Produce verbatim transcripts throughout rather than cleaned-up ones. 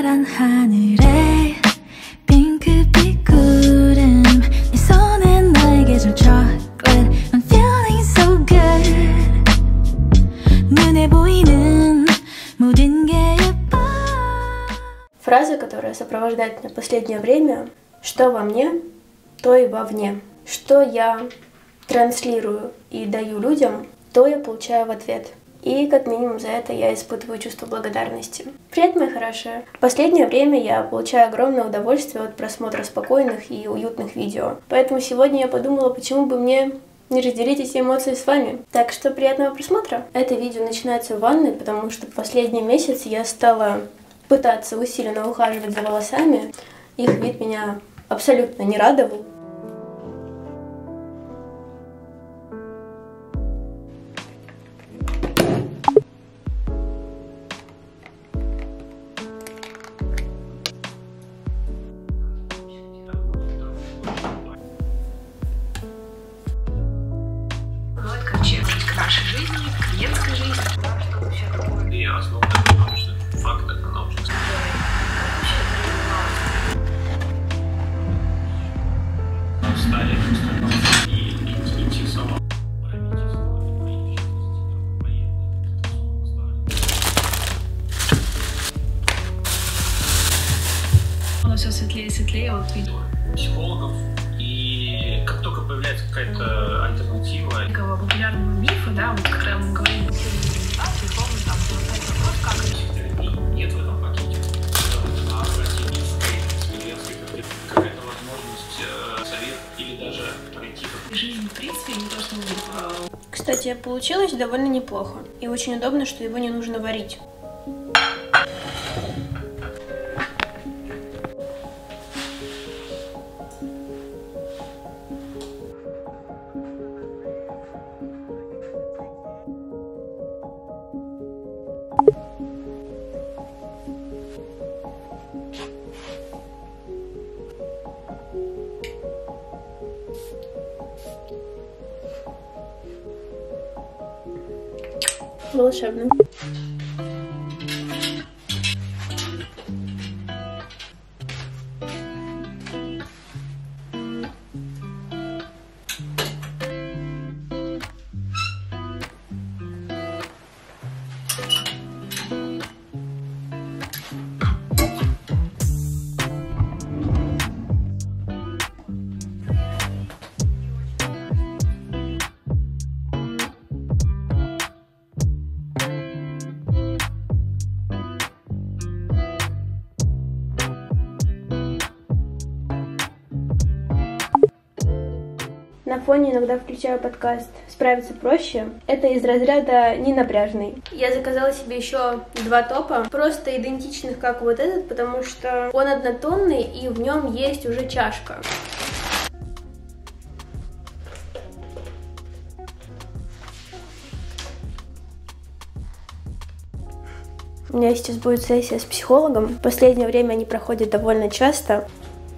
파란 하늘에 핑크빛 구름 네 손에 나에게 줄 chocolate I'm feeling so good 눈에 보이는 모든 게 예뻐. Фраза, которая сопровождает меня в последнее время: что во мне, то и вовне. Что я транслирую и даю людям, то я получаю в ответ. И как минимум за это я испытываю чувство благодарности. Привет, мои хорошие! В последнее время я получаю огромное удовольствие от просмотра спокойных и уютных видео. Поэтому сегодня я подумала, почему бы мне не разделить эти эмоции с вами. Так что приятного просмотра! Это видео начинается в ванной, потому что в последний месяц я стала пытаться усиленно ухаживать за волосами. Их вид меня абсолютно не радовал. К нашей жизни, к клиентской жизни, да, что вообще такое. И основа это научный факт, это научный. Стали и идти сама. Оно все светлее и светлее, вот видео. Психологов, и как только появляется какая-то альтернатива. Такого популярного мифа, да, вот когда мы говорим о медитации, помню, там задать вопрос, как это. Нет в этом пакете. На братьевской, студентской какая-то возможность, совет или даже пройти. Жизнь, в принципе, не то, что мы... Кстати, получилось довольно неплохо. И очень удобно, что его не нужно варить. Волшебно. На фоне иногда включаю подкаст «Справиться проще». Это из разряда ненапряжный. Я заказала себе еще два топа, просто идентичных, как вот этот, потому что он однотонный и в нем есть уже чашка. У меня сейчас будет сессия с психологом. В последнее время они проходят довольно часто.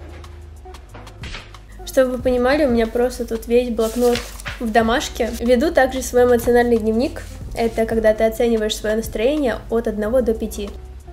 Чтобы вы понимали, у меня просто тут весь блокнот в домашке. Веду также свой эмоциональный дневник. Это когда ты оцениваешь свое настроение от одного до пяти.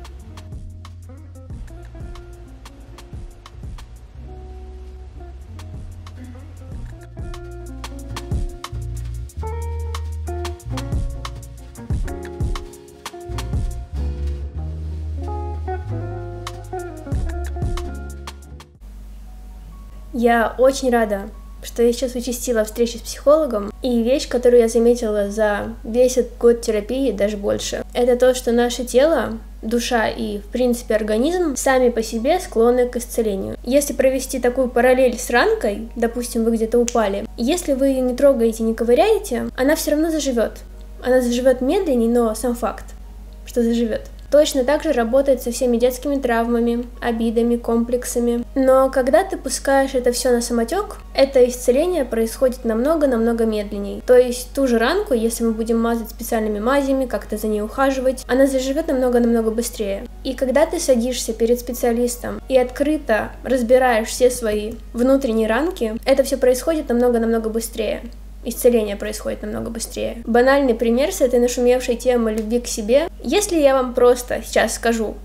Я очень рада, что я сейчас участила встречи с психологом, и вещь, которую я заметила за весь этот год терапии, даже больше, это то, что наше тело, душа и, в принципе, организм сами по себе склонны к исцелению. Если провести такую параллель с ранкой, допустим, вы где-то упали, если вы ее не трогаете, не ковыряете, она все равно заживет. Она заживет медленнее, но сам факт, что заживет. Точно так же работает со всеми детскими травмами, обидами, комплексами. Но когда ты пускаешь это все на самотек, это исцеление происходит намного-намного медленнее. То есть ту же ранку, если мы будем мазать специальными мазями, как-то за ней ухаживать, она заживет намного-намного быстрее. И когда ты садишься перед специалистом и открыто разбираешь все свои внутренние ранки, это все происходит намного-намного быстрее. исцеление происходит намного быстрее. Банальный пример с этой нашумевшей темой любви к себе. Если я вам просто сейчас скажу: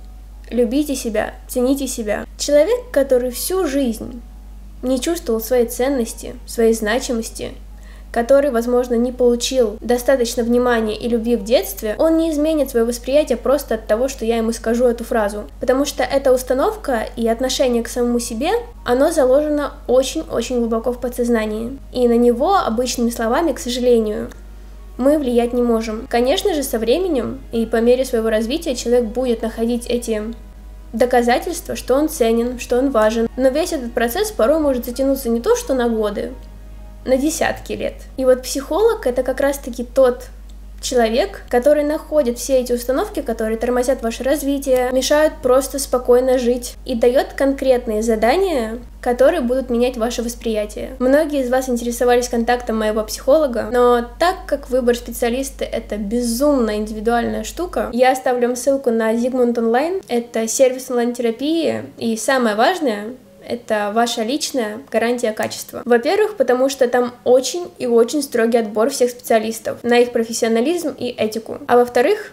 Любите себя, цените себя. Человек, который всю жизнь не чувствовал своей ценности, своей значимости, который, возможно, не получил достаточно внимания и любви в детстве, он не изменит свое восприятие просто от того, что я ему скажу эту фразу. Потому что эта установка и отношение к самому себе, оно заложено очень-очень глубоко в подсознании. И на него обычными словами, к сожалению, мы влиять не можем. Конечно же, со временем и по мере своего развития человек будет находить эти доказательства, что он ценен, что он важен. Но весь этот процесс порой может затянуться не то что на годы, на десятки лет. И вот психолог — это как раз-таки тот человек, который находит все эти установки, которые тормозят ваше развитие, мешают просто спокойно жить и дает конкретные задания, которые будут менять ваше восприятие. Многие из вас интересовались контактом моего психолога, но так как выбор специалиста — это безумно индивидуальная штука, я оставлю вам ссылку на Zigmund Online. Это сервис онлайн-терапии, и самое важное — это ваша личная гарантия качества. Во-первых, потому что там очень и очень строгий отбор всех специалистов на их профессионализм и этику. А во-вторых,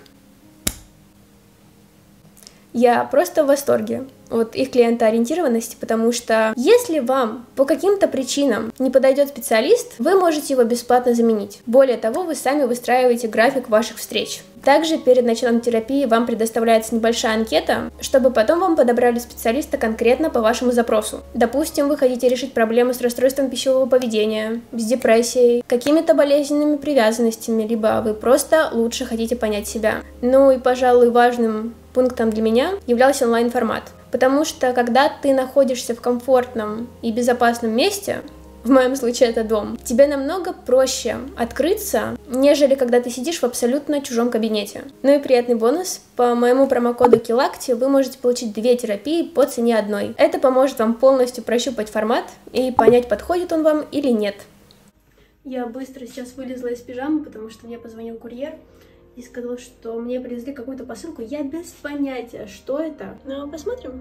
я просто в восторге от их клиентоориентированности, потому что если вам по каким-то причинам не подойдет специалист, вы можете его бесплатно заменить. Более того, вы сами выстраиваете график ваших встреч. Также перед началом терапии вам предоставляется небольшая анкета, чтобы потом вам подобрали специалиста конкретно по вашему запросу. Допустим, вы хотите решить проблемы с расстройством пищевого поведения, с депрессией, какими-то болезненными привязанностями, либо вы просто лучше хотите понять себя. Ну и, пожалуй, важным пунктом для меня являлся онлайн-формат. Потому что, когда ты находишься в комфортном и безопасном месте, в моем случае это дом, тебе намного проще открыться, нежели когда ты сидишь в абсолютно чужом кабинете. Ну и приятный бонус. По моему промокоду Килакти вы можете получить две терапии по цене одной. Это поможет вам полностью прощупать формат и понять, подходит он вам или нет. Я быстро сейчас вылезла из пижамы, потому что мне позвонил курьер и сказал, что мне привезли какую-то посылку. Я без понятия, что это. Но посмотрим.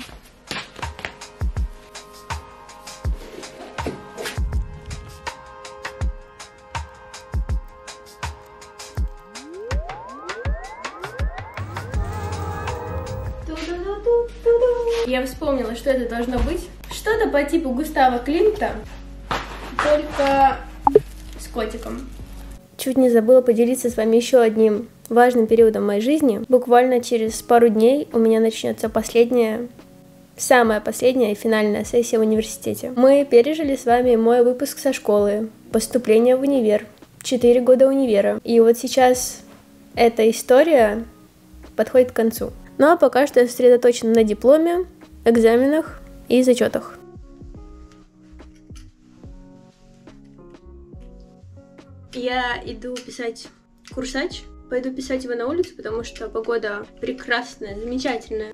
Я вспомнила, что это должно быть. Что-то по типу Густава Климта, только с котиком. Чуть не забыла поделиться с вами еще одним важным периодом моей жизни. Буквально через пару дней у меня начнется последняя, самая последняя и финальная сессия в университете. Мы пережили с вами мой выпуск со школы, поступление в универ, четыре года универа. И вот сейчас эта история подходит к концу. Ну а пока что я сосредоточена на дипломе, экзаменах и зачетах. Я иду писать курсач. Пойду писать его на улице, потому что погода прекрасная, замечательная.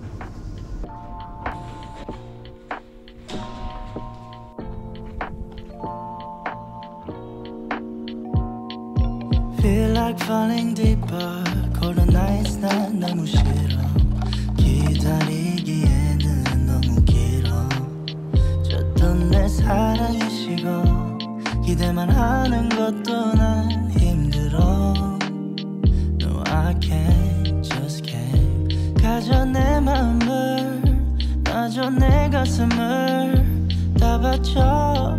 Feel like falling deeper. Cold nights 난 너무 싫어. 기다리기에는 너무 길어. 줬던 내 사랑이 식어. 기대만 하는 것도 난 힘들어. No, I can't, just can't. 가져 내 마음을, 놔줘 내 가슴을 다 바쳐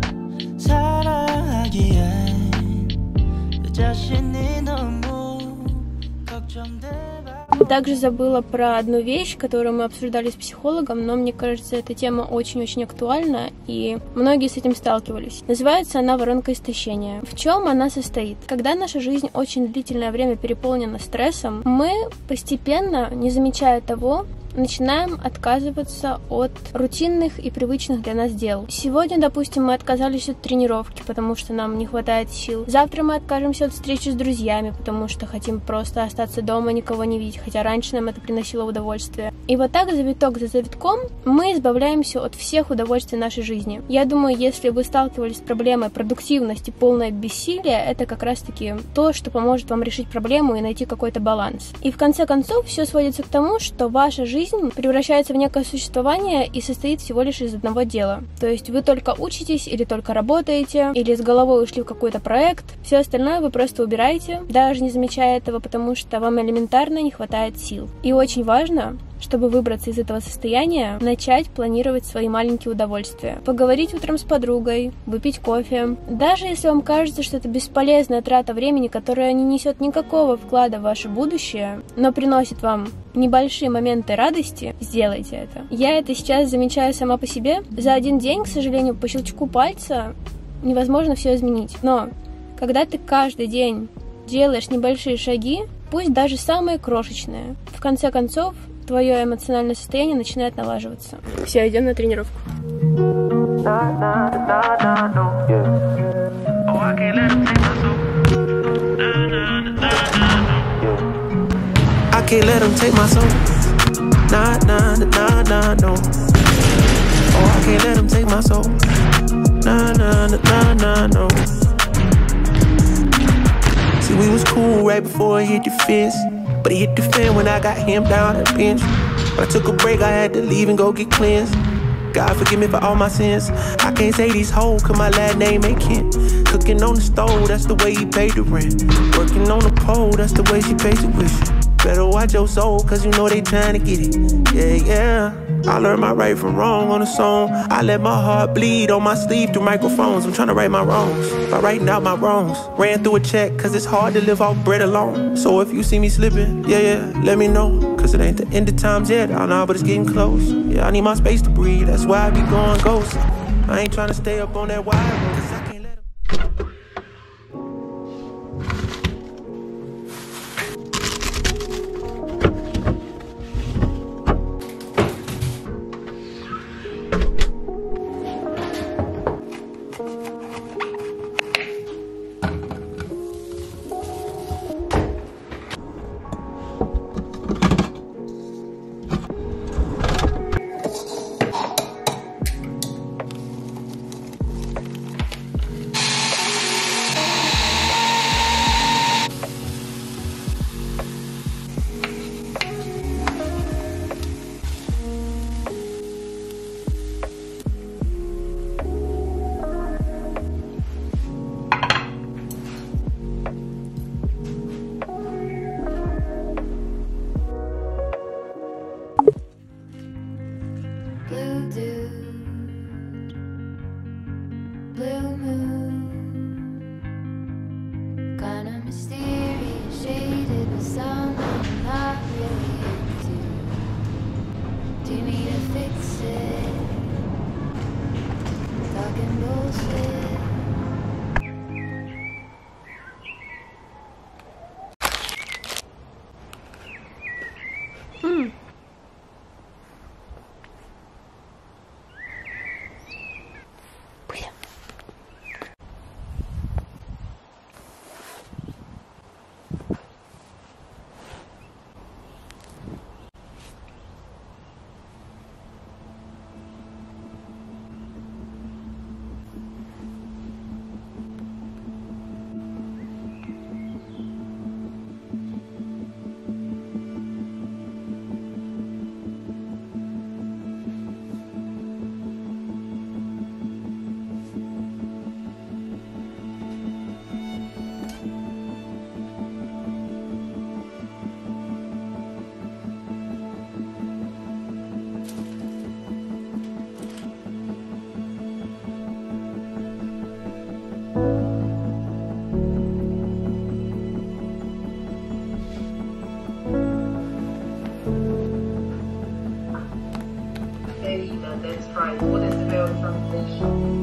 사랑하기엔 그 자신이 너무 걱정돼. Также забыла про одну вещь, которую мы обсуждали с психологом, но мне кажется, эта тема очень-очень актуальна, и многие с этим сталкивались. Называется она воронка истощения. В чем она состоит? Когда наша жизнь очень длительное время переполнена стрессом, мы постепенно, не замечая того, начинаем отказываться от рутинных и привычных для нас дел. Сегодня, допустим, мы отказались от тренировки, потому что нам не хватает сил. Завтра мы откажемся от встречи с друзьями, потому что хотим просто остаться дома, никого не видеть, хотя раньше нам это приносило удовольствие. И вот так, завиток за завитком, мы избавляемся от всех удовольствий нашей жизни. Я думаю, если вы сталкивались с проблемой продуктивности, полное бессилие, это как раз-таки то, что поможет вам решить проблему и найти какой-то баланс. И в конце концов, все сводится к тому, что ваша жизнь превращается в некое существование и состоит всего лишь из одного дела. То есть вы только учитесь, или только работаете, или с головой ушли в какой-то проект. Все остальное вы просто убираете, даже не замечая этого, потому что вам элементарно не хватает сил. И очень важно, чтобы выбраться из этого состояния, начать планировать свои маленькие удовольствия. Поговорить утром с подругой, выпить кофе. Даже если вам кажется, что это бесполезная трата времени, которая не несет никакого вклада в ваше будущее, но приносит вам небольшие моменты радости, сделайте это. Я это сейчас замечаю сама по себе. За один день, к сожалению, по щелчку пальца невозможно все изменить. Но когда ты каждый день делаешь небольшие шаги, пусть даже самые крошечные, в конце концов, твое эмоциональное состояние начинает налаживаться. Все, идем на тренировку. I can't let them take my soul. Nah, nah, nah, nah, no. Oh, I can't let them take my soul. Nah, nah, nah, nah, no. See, we was cool right before it hit the fence, but it hit the fan when I got him down at the bench. When I took a break, I had to leave and go get cleansed. God forgive me for all my sins. I can't say these hoes, cause my last name ain't Kent. Cooking on the stove, that's the way he paid the rent. Working on the pole, that's the way she pays tuition. Better watch your soul, cause you know they trying to get it. Yeah, yeah. I learned my right from wrong on a song. I let my heart bleed on my sleeve through microphones. I'm trying to right my wrongs by writing out my wrongs. Ran through a check, cause it's hard to live off bread alone. So if you see me slipping, yeah, yeah, let me know. Cause it ain't the end of times yet, I know, but it's getting close. Yeah, I need my space to breathe, that's why I be going ghost. I ain't trying to stay up on that wire, cause I can't let it. Blue dude, blue moon, kinda mysterious, shaded with something I'm not really into. Do you need to fix it? Talking bullshit. Hmm. That's right. What is the real translation?